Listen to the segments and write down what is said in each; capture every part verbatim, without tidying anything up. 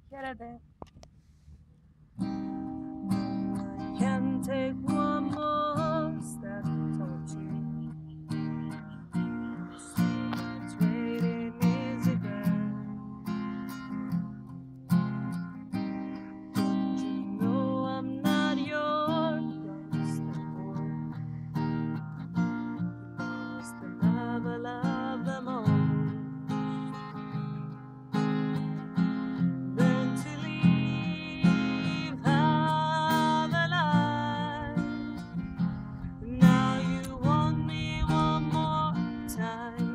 Get out there. I can take one more step towards you. So much waiting is it there? Don't you know I'm not your ghost anymore? You lost the love I love the most. Learn to leave half alive. Now you want me one more time.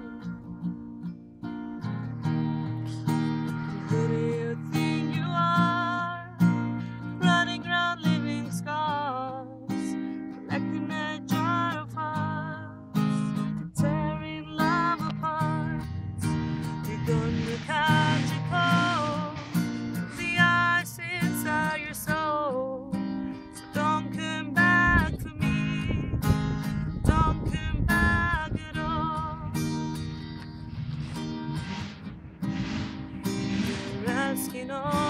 Who do you think you are? Running around leaving scars, collecting a jar of hearts, tearing love apart. You're gonna catch a cold, the ice inside your soul. So don't come back for me, don't come back at all. You're asking all